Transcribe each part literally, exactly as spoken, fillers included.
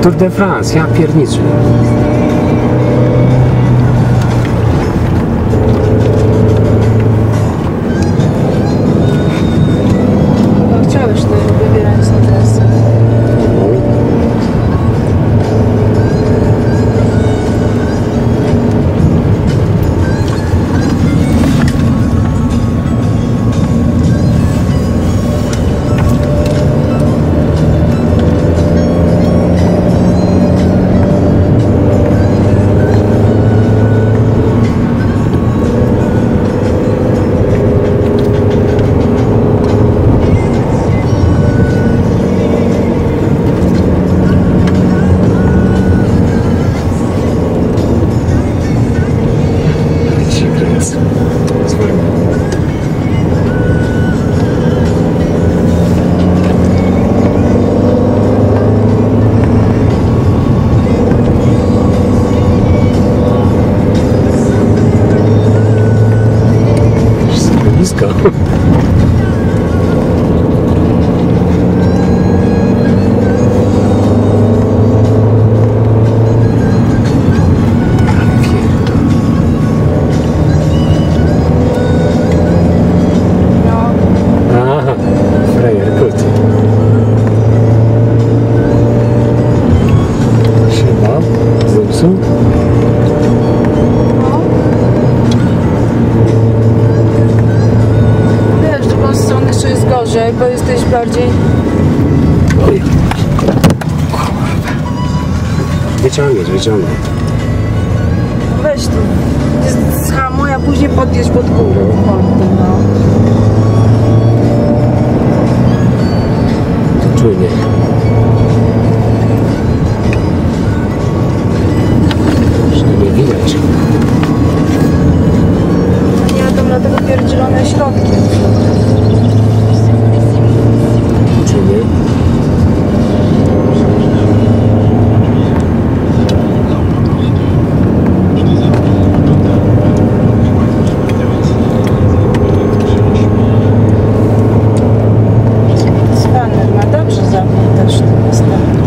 Tour de France, ja pierniczę. No, chciałeś to wybierać na trasę. Blisko. Aha, frajer, kurczę. Siema, zepsuł. Wiesz, w drugą stronę jeszcze jest gorzej, bo jesteś bardziej... Oj. Wyciągniesz, wyciągnij. Weź tu. Jest zhamuj, a później podjedź pod górę. No. Czujnie. Przynajmniej widać. Nie jadą na tego pierdzielone środki. Czujnie. Spaner ma dobrze za mną też to występuje.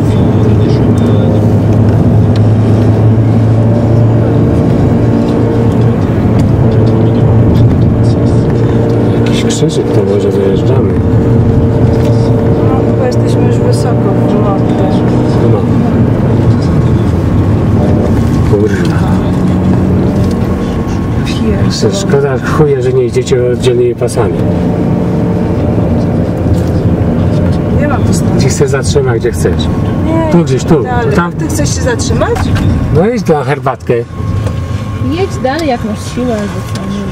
Jakiś krzyżyk to może dojeżdżamy. No chyba jesteśmy już wysoko w remoncie. No. Kurwa. Pierdolę. Szkoda chuje, że nie idziecie oddzielnymi pasami. Nie mam tu stąd. Gdzie chcesz zatrzymać, gdzie chcesz. Nie, Tu gdzieś, tu. dalej. Tam. Ty chcesz się zatrzymać? No idź na herbatkę. Jedź dalej, jak masz siłę, bo co, nie